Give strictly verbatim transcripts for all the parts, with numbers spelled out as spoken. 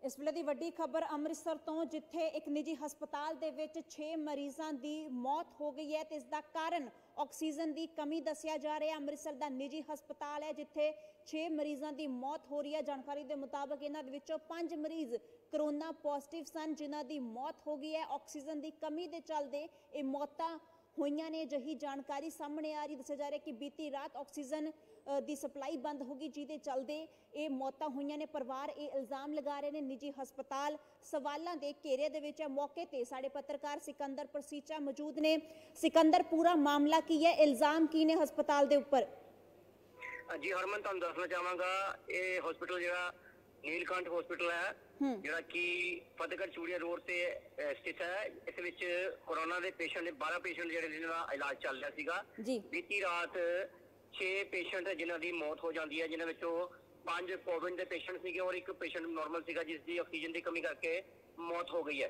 इस वेले दी वड्डी खबर अमृतसर तो, जिथे एक निजी हस्पताल दे विच छे मरीजों की मौत हो गई है। तो इसका कारण ऑक्सीजन की कमी दसिया जा रहा है। अमृतसर का निजी हस्पताल है जिथे छे मरीजों की मौत हो रही है। जानकारी के मुताबिक इन्हां दे विचों पांच मरीज करोना पॉजिटिव सन, जिन्हां की मौत हो गई है। ऑक्सीजन की कमी के चलते ये मौतां होईयां ने। जही जानकारी सामने आ रही, दस्सिया जा रहा है कि बीती रात ऑक्सीजन की सप्लाई बंद होगी, जिहदे चलते ये मौतां होईयां ने। परिवार ये इल्जाम लगा रहे हैं निजी हस्पताल सवालों के घेरे दे विच है। मौके ते साडे पत्रकार सिकंदर परसीचा मौजूद ने। सिकंदर, पूरा मामला की है, इल्जाम की ने हस्पताल के उपर? जी हरमन, तुहानूं दसना चाहांगा, ये हॉस्पिटल जिहड़ा नीलकंठ हॉस्पिटल है जिहड़ा कि फतेहगढ़ चूड़िया रोड से स्थित है। इस विच कोरोना के पेशेंट बारह पेशेंट जिहड़े जिन्हां दा इलाज चल रहा सीगा। बीती रात छे पेशेंट जिन्हां दी मौत हो जाती है, जिन्हां विचों पांच कोविड के पेशेंट सीगे और एक पेशेंट नॉर्मल सीगा, जिसकी ऑक्सीजन की कमी करके मौत हो गई है।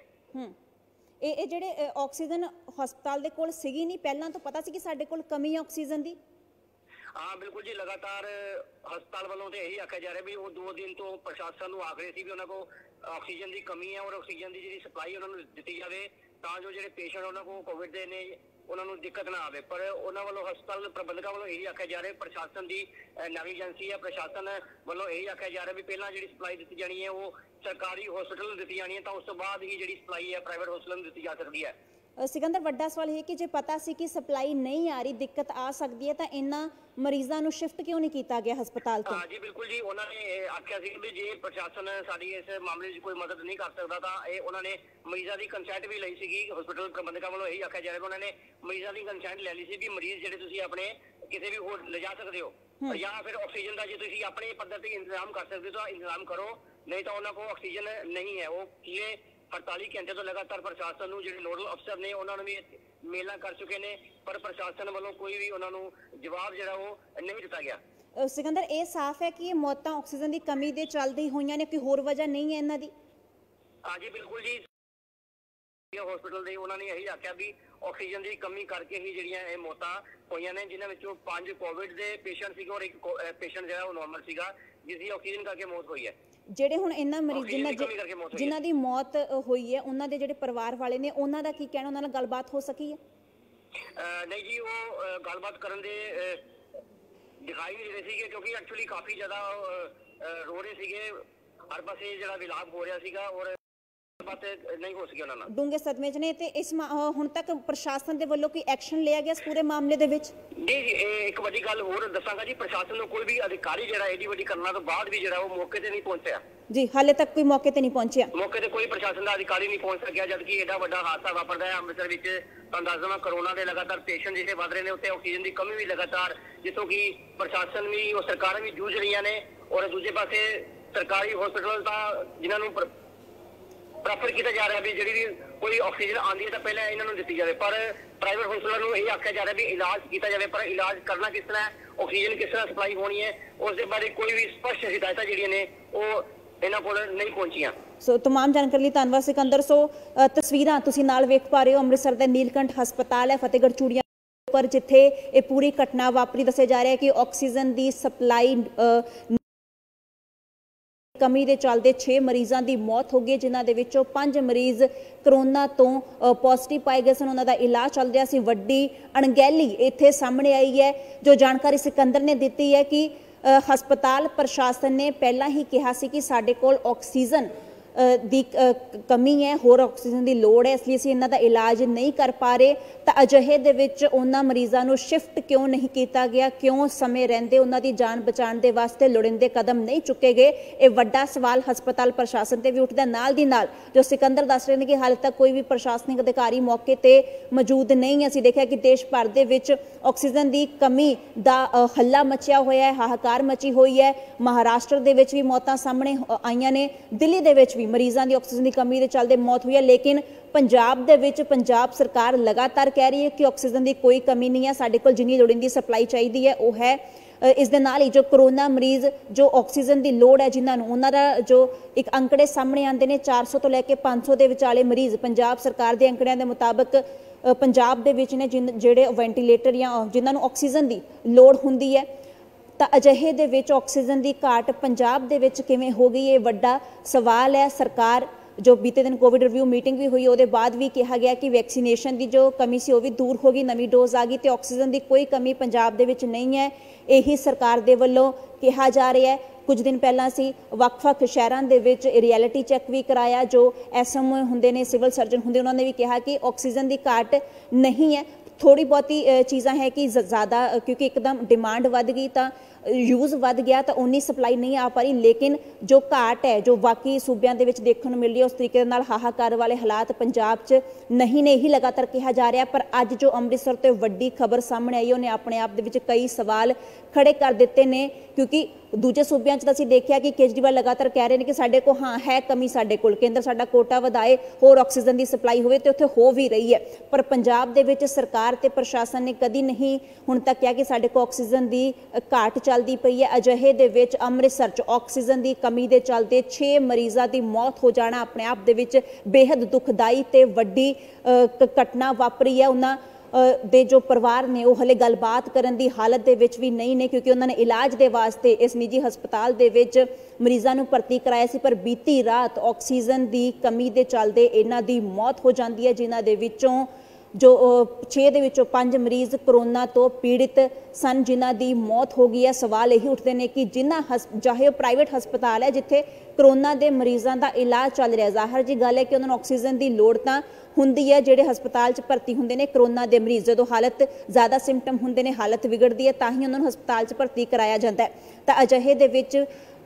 ਇਹ ਜਿਹੜੇ ਆਕਸੀਜਨ ਹਸਪਤਾਲ ਦੇ ਕੋਲ ਸੀਗੀ ਨਹੀਂ, ਪਹਿਲਾਂ ਤੋਂ ਪਤਾ ਸੀ ਕਿ ਸਾਡੇ ਕੋਲ ਕਮੀ ਹੈ ਆਕਸੀਜਨ ਦੀ? हाँ बिल्कुल जी, लगातार हस्पताल वालों तो यही आख्या जा रहा है भी वो दो दिन तो प्रशासन को आख रहे थे भी उन्होंने को ऑक्सीजन की कमी है और ऑक्सीजन की जी सप्लाई उन्होंने दी जाए तां जो जो पेशेंट उन्होंने को कोविड के ने उन्होंने दिक्कत ना आए। पर उन्होंने वालों हस्पताल प्रबंधकों वालों यही आख्या जा रहा है, प्रशासन की नेगलीजेंसी है, प्रशासन वालों यही आख्या जा रहा है भी पहला जी सप्लाई दी जानी है वो सरकारी हॉस्पिटल दी जानी है, तो उस तो बाद ही जी सप्लाई है प्राइवेट हॉस्पिटल दी जा सकती है। सिकंदर, वड्डा सवाल है कि जो पता सी कि सप्लाई नहीं आ रही, दिक्कत आ सकती है, तो इन्हां मरीजों को शिफ्ट क्यों नहीं किया गया हस्पताल तो? हाँ जी बिल्कुल जी, उन्होंने आख्या सी भी जे प्रशासन साडी इस मामले में कोई मदद नहीं कर सकता तो ये उन्होंने मरीजों की कंसैंट भी ली सी। हॉस्पिटल प्रबंधकों वालों यही आख्या जा रहा है उन्होंने मरीजों की कंसैंट ले ली सी भी मरीज जिहड़े तुसीं अपने किसी भी होर ले जा सकते हो या फिर ऑक्सीजन का जो तुसीं अपने पद्धर ते इंतजाम कर सकते हो तो इंतजाम करो, नहीं तो उन्होंने को ऑक्सीजन नहीं है। वो ये अड़तालीस घंटे तो लगातार प्रशासन जो नोडल अफसर ने उन्होंने भी मेलां कर चुके हैं, पर प्रशासन वालों कोई भी उन्होंने जवाब जो वो नहीं दिता गया। सिकंदर, ये साफ है कि ये मौतां ऑक्सीजन की कमी के चलते होईयां ने, कोई होर वजह नहीं है इन्हां दी? हाँ जी बिल्कुल जी, हॉस्पिटल दे उन्होंने यही आख्या भी ऑक्सीजन की कमी करके ही जिहड़ियां ये मौतां होईयां ने, जिन्हां विचों पांच कोविड के पेशेंट सीगे और एक पेशेंट जो नॉर्मल सीगा, जिसकी ऑक्सीजन करके मौत हुई है। ਜਿਹੜੇ ਹੁਣ ਇਹਨਾਂ ਮਰੀਜ਼ ਜਿਨ੍ਹਾਂ ਦੀ ਮੌਤ ਹੋਈ ਹੈ ਉਹਨਾਂ ਦੇ ਜਿਹੜੇ ਪਰਿਵਾਰ ਵਾਲੇ ਨੇ ਉਹਨਾਂ ਦਾ ਕੀ ਕਹਿਣਾ, ਉਹਨਾਂ ਨਾਲ ਗੱਲਬਾਤ ਹੋ ਸਕੀ ਹੈ? ਨਹੀਂ ਜੀ, ਉਹ ਗੱਲਬਾਤ ਕਰਨ ਦੇ ਦਿਖਾਈ ਨਹੀਂ ਰਹੇ ਸੀਗੇ ਕਿਉਂਕਿ ਐਕਚੁਅਲੀ ਕਾਫੀ ਜ਼ਿਆਦਾ ਰੋ ਰਹੇ ਸੀਗੇ, ਹਰ ਪਾਸੇ ਜਿਹੜਾ ਵਿਲਾਪ ਹੋ ਰਿਹਾ ਸੀਗਾ ਔਰ नहीं हो सकी उन्होंने डूंगे सदमे च ने। ते इस हुण तक प्रशासन दे वल्लों कोई एक्शन लिया गया इस पूरे मामले दे विच? जी जी, एक वड्डी गल होर दसांगा जी, प्रशासन दा कोई भी अधिकारी जिहड़ा एडी वड्डी करना तो बाद भी जिहड़ा वो मौके ते नहीं पहुंचया जी, हाले तक कोई मौके ते नहीं पहुंचया, मौके ते कोई प्रशासन दा अधिकारी नहीं पहुंच सकिया, जबकि एडा वड्डा हादसा वापरदा है अमृतसर विच। तुहानूं दस दवां कोरोना दे लगातार पेशेंट जिहड़े वध रहे ने उत्ते ऑक्सीजन की कमी भी लगातार, जिसों कि प्रशासन भी और सरकारां भी जूझ रहीआं ने और दूजे पासे सरकारी हॉस्पिटल दा जिन्हां नूं प्रैफर किया जा रहा है भी जी भी कोई ऑक्सीजन आती है तो पहले इन्होंने दी जाए, पर प्राइवेट हॉस्पिटल को यही आख्या जा रहा है भी इलाज किया जाए, पर इलाज करना किस तरह, ऑक्सीजन किस तरह सप्लाई होनी है, उस बारे कोई भी स्पष्ट हिदायत जी ने वो इन्हों को नहीं पहुंचियां। सो तमाम जानकारी लिए धन्यवाद सिकंदर। सो तस्वीरां तुसीं नाल वेख पा रहे हो, अमृतसर का नीलकंठ हस्पताल है फतेहगढ़ चूड़िया पर, जिथे ये पूरी घटना वापरी। दस्सिया जा रहा है कि ऑक्सीजन की सप्लाई कमी के चलते छे मरीजों की मौत हो गई, जिन्हों के पांच मरीज करोना तो पॉजिटिव पाए गए सन, उन्होंने इलाज चल रहा सी। वड्डी अणगहली इत्थे सामने आई है। जो जानकारी सिकंदर ने दी है कि हस्पताल प्रशासन ने पहला ही कहा सी कि साडे कोल ऑक्सीजन ਦੀ कमी है, होर ऑक्सीजन की लोड़ है, इसलिए ਅਸੀਂ ਇਹਨਾਂ ਦਾ इलाज नहीं कर पा रहे। तो अजिहे ਦੇ ਵਿੱਚ ਉਹਨਾਂ ਮਰੀਜ਼ਾਂ ਨੂੰ शिफ्ट क्यों नहीं किया गया, क्यों समय रहंदे ਉਹਨਾਂ ਦੀ जान बचाने के वास्ते लोड़ींदे कदम नहीं चुके गए, ये वड्डा सवाल हस्पताल प्रशासन से भी उठदा। नाल दी नाल जो सिकंदर दस रहे हैं कि हाले तक कोई भी प्रशासनिक अधिकारी मौके पर मौजूद नहीं है। असीं देखिया कि देश भर दे विच ऑक्सीजन की कमी का हल्ला मचिया होया है, हाहाकार मची हुई है। महाराष्ट्र दे विच भी मौतां सामने आईयां ने, दिल्ली दे विच भी मरीजों की ऑक्सीजन की कमी के चलते मौत हुई है, लेकिन पंजाब दे विच पंजाब सरकार लगातार कह रही है कि ऑक्सीजन की कोई कमी नहीं है, साडे कोल जिन्नी लोड़ींदी सप्लाई चाहिए है वो है। इस दे नाल ही जो कोरोना मरीज जो ऑक्सीजन की लोड़ है जिन्होंने उन्हों का जो एक अंकड़े सामने आते हैं, चार सौ तो लैके पाँच सौ के विचाले मरीज पंजाब सरकार के अंकड़ियां के मुताबिक पंजाब दे विच ने जिन जेड़े वेंटीलेटर या जिन्होंने ऑक्सीजन की लोड़ हुंदी है। ਤਾਂ ਅਜਿਹੇ ਦੇ ਵਿੱਚ ਆਕਸੀਜਨ ਦੀ ਘਾਟ ਪੰਜਾਬ ਦੇ ਵਿੱਚ ਕਿਵੇਂ ਹੋ ਗਈ, ਇਹ ਵੱਡਾ ਸਵਾਲ ਹੈ। ਸਰਕਾਰ जो बीते दिन कोविड रिव्यू मीटिंग भी हुई, उसके बाद भी कहा गया कि वैक्सीनेशन की जो कमी सी वो भी दूर होगी, नवी डोज आ गई, तो ऑक्सीजन की कोई कमी पंजाब दे विच नहीं है। यही सरकार दे वल्लों कहा जा रहा है। कुछ दिन पहला सी वख-वख शहरों के विच रियलिटी चैक भी कराया, जो एस एम ओ होंदे ने, सिविल सर्जन होंदे, उन्होंने भी कहा कि ऑक्सीजन की घाट नहीं है। थोड़ी बहुती चीज़ां है कि ज़्यादा, क्योंकि एकदम डिमांड वध गई तो यूज़ वध गया, तो उन्नी सप्लाई नहीं आ पा रही, लेकिन जो घाट है जो बाकी सूबों के देखने को मिल रही है, उस तरीके नाल हाहाकार वाले हालात पंजाब च नहीं ने, यही लगातार कहा जा रहा। पर अज जो अमृतसर तो वड्डी खबर सामने आई, उन्हें अपने आप दे विच कई सवाल खड़े कर दिते ने, क्योंकि दूजे सूबों च असीं देखिया कि केजरीवाल लगातार कह रहे हैं कि साडे को हाँ है कमी, साडे कोल केंद्र साडा कोटा वधाए, होर ऑक्सीजन की सप्लाई होवे, ते उत्थे हो भी रही है। पर पंजाब दे विच सरकार ते प्रशासन ने कदी नहीं हुण तक कहा कि साडे को ऑक्सीजन की घाट चलती पई है। अजिहे दे विच अमृतसर च ऑक्सीजन की कमी के चलते छे मरीजों की मौत हो जाना अपने आप दे विच बेहद दुखदाई ते वड्डी घटना वापरी है। उन्हां दे जो परिवार ने वो हले गलबात करन दी हालत दे विच भी नहीं ने, क्योंकि उन्होंने इलाज दे वास्ते इस निजी हस्पताल दे विच मरीज़ां नूं भर्ती कराया सी, पर बीती रात ऑक्सीजन की कमी के चलते इन्हां दी मौत हो जाती है, जिन्हां दे विचों जो छे दे विचों पंज मरीज़ कोरोना तो पीड़ित सन, जिन्हां दी मौत हो गई है। सवाल यही उठते हैं कि जिन्हां हस चाहे प्राइवेट हस्पताल है जिथे कोरोना के मरीजों का इलाज चल रहा है, जाहिर जी गल है कि उन्होंने ऑक्सीजन की लोड़ तां हुंदी है। जिहड़े हस्पताल च भर्ती हुंदे ने कोरोना के मरीज, जो हालत ज़्यादा सिम्पटम हुंदे ने, हालत बिगड़ती है, तां ही उन्होंने हस्पताल च भर्ती कराया जाता है। तो अजिहे दे विच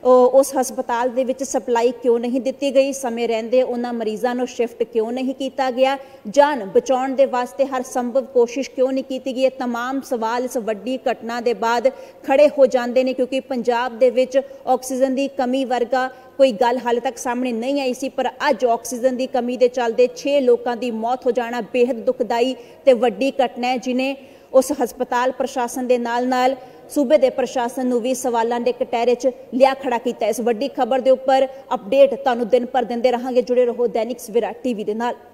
उस हस्पताल दे विच सप्लाई क्यों नहीं दी गई, समय रहंदे उन्हां मरीज़ां नूं शिफ्ट क्यों नहीं किया गया, जान बचाउण दे वास्ते हर संभव कोशिश क्यों नहीं की गई। तमाम सवाल इस वड्डी घटना के बाद खड़े हो जाते हैं, क्योंकि पंजाब दे विच ऑक्सीजन की कमी वर्गा कोई गल हाले तक सामने नहीं आई सी, पर अज ऑक्सीजन की कमी के चलते छे लोगों की मौत हो जाना बेहद दुखदाई ते वड्डी घटना है, जिन्हें उस हस्पताल प्रशासन के नाल नाल सूबे के प्रशासन नूं भी सवालों के कटहरे च लिया खड़ा किया। इस वड्डी खबर के उपर अपडेट तुहानूं दिन पर दिंदे रहांगे। जुड़े रहो दैनिक सवेरा टीवी दे नाल।